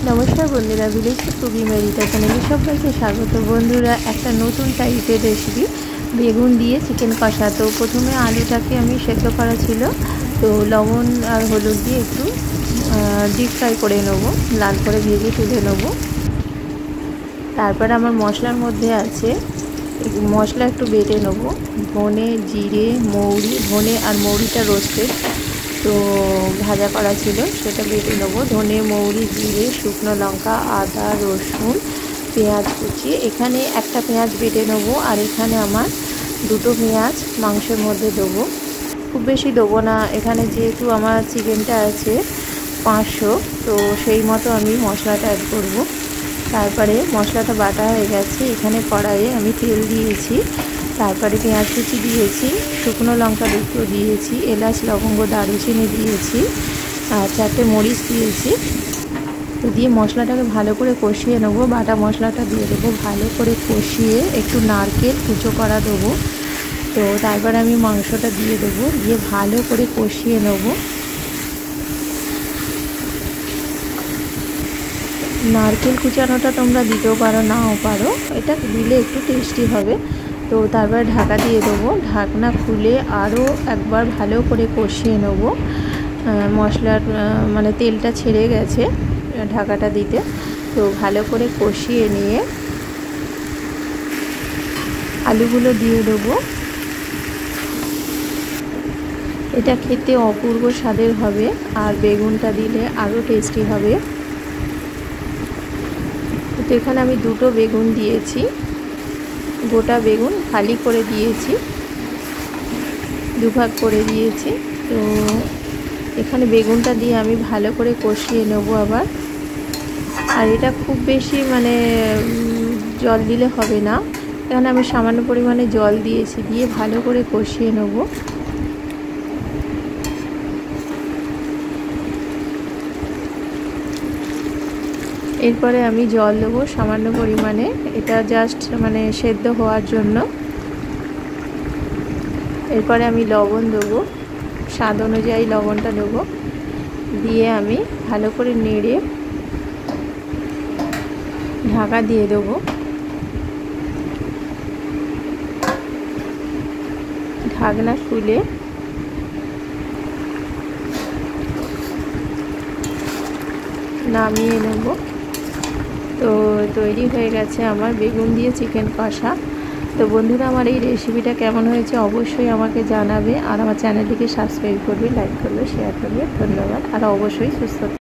নমস্কার বন্ধুরা, ভিলেজ কুবি মেরিটা চ্যানেলে সবাইকে স্বাগত। বন্ধুরা, একটা নতুন টাইপের রেসিপি বেগুন দিয়ে চিকেন কষা। তো প্রথমে আলুটাকে আমি সেদ্ধ করা ছিল, তো লবণ আর হলুদ দিয়ে একটু ডিপ ফ্রাই করে নেবো, লাল করে ভেজে তুলে নেবো। তারপরে আমার মশলার মধ্যে আছে, মশলা একটু বেটে নেবো, ধনে, জিরে, মৌরি, ধনে আর মৌরিটা রোস্টেড তো ভাজা করা ছিল, সেটা বেটে নেবো। ধনে, মৌরি, জিরে, শুকনো লঙ্কা, আদা, রসুন, পেঁয়াজ কুচি। এখানে একটা পেঁয়াজ বেটে নেবো, আর এখানে আমার দুটো পেঁয়াজ মাংসের মধ্যে দেবো, খুব বেশি দেবো না। এখানে যেহেতু আমার চিকেনটা আছে 500, তো সেই মতো আমি মশলাটা অ্যাড করব। তারপরে মশলাটা বাটা হয়ে গেছে, এখানে কড়াইয়ে আমি তেল দিয়েছি, তারপরে পেঁয়াজ কুচি দিয়েছি, শুকনো লঙ্কা দুটো দিয়েছি, এলাচ, লবঙ্গ, দারুচিনি দিয়েছি, আর 4টে মরিচ দিয়েছি। তো দিয়ে মশলাটাকে ভালো করে কষিয়ে নেবো। বাটা মশলাটা দিয়ে দেবো, ভালো করে কষিয়ে একটু নারকেল কুচো করা দেবো। তো তারপর আমি মাংসটা দিয়ে দেবো, দিয়ে ভালো করে কষিয়ে নেবো। নারকেল কুচানোটা তোমরা দিতেও পারো, নাও পারো, এটা দিলে একটু টেস্টি হবে। তো তারপর ঢাকা দিয়ে দেবো, ঢাকনা খুলে আরও একবার ভালো করে কষিয়ে নেবো। মশলার মানে তেলটা ছেড়ে গেছে ঢাকাটা দিতে, তো ভালো করে কষিয়ে নিয়ে আলুগুলো দিয়ে দেবো। এটা খেতে অপূর্ব স্বাদের হবে, আর বেগুনটা দিলে আরও টেস্টি হবে। তো এখানে আমি দুটো বেগুন দিয়েছি, গোটা বেগুন খালি করে দিয়েছি, দুভাগ করে দিয়েছি। তো এখানে বেগুনটা দিয়ে আমি ভালো করে কষিয়ে নেব আবার। আর এটা খুব বেশি মানে জল দিলে হবে না, এখানে আমি সামান্য পরিমাণে জল দিয়েছি, দিয়ে ভালো করে কষিয়ে নেব। এরপরে আমি জল দেবো সামান্য পরিমাণে, এটা জাস্ট মানে সেদ্ধ হওয়ার জন্য। এরপরে আমি লবণ দেবো, স্বাদ অনুযায়ী লবণটা দেবো, দিয়ে আমি ভালো করে নেড়ে ঢাকা দিয়ে দেবো। ঢাকনা খুলে নামিয়ে নেব। তো তৈরি হয়ে গেছে আমার বেগুন দিয়ে চিকেন কষা। তো বন্ধুরা, আমার এই রেসিপিটা কেমন হয়েছে অবশ্যই আমাকে জানাবে, আর আমার চ্যানেলটিকে সাবস্ক্রাইব করবে, লাইক করবে, শেয়ার করবে। ধন্যবাদ, আর অবশ্যই সুস্থ